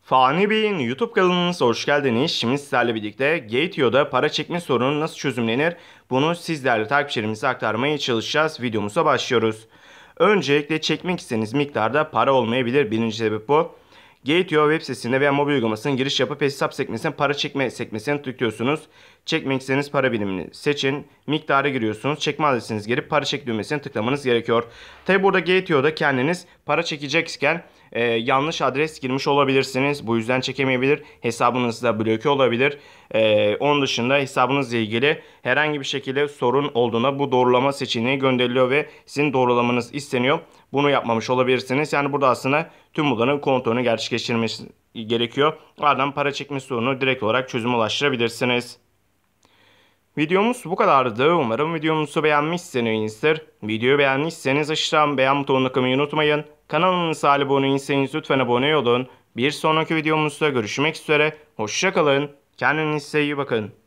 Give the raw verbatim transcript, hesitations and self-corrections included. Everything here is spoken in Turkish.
Fani Bey'in YouTube kanalınıza hoş geldiniz. Şimdi sizlerle birlikte Gateio'da para çekme sorunu nasıl çözümlenir? Bunu sizlerle takipçilerimize aktarmaya çalışacağız. Videomuza başlıyoruz. Öncelikle çekmek istediğiniz miktarda para olmayabilir. Birinci sebep bu. Gateio web sitesinde veya mobil uygulamasının giriş yapıp hesap sekmesine para çekme sekmesine tıklıyorsunuz. Çekmek istediğiniz para birimini seçin. Miktarı giriyorsunuz. Çekme adresinizi girip para çek düğmesine tıklamanız gerekiyor. Tabi burada Gateio'da kendiniz para çekeceksken e, yanlış adres girmiş olabilirsiniz. Bu yüzden çekemeyebilir. Hesabınızda bloke olabilir. E, onun dışında hesabınızla ilgili herhangi bir şekilde sorun olduğunda bu doğrulama seçeneği gönderiliyor ve sizin doğrulamanız isteniyor. Bunu yapmamış olabilirsiniz. Yani burada aslında tüm bunların kontrolünü gerçekleştirmesi gerekiyor. Ardından para çekme sorunu direkt olarak çözüme ulaştırabilirsiniz. Videomuz bu kadardı. Umarım videomuzu beğenmişsinizdir. Videoyu beğenmişseniz aşağıdan beğen butonuna kılmayı unutmayın. Kanalımıza abone değilseniz lütfen abone olun. Bir sonraki videomuzda görüşmek üzere. Hoşça kalın. Kendinize iyi bakın.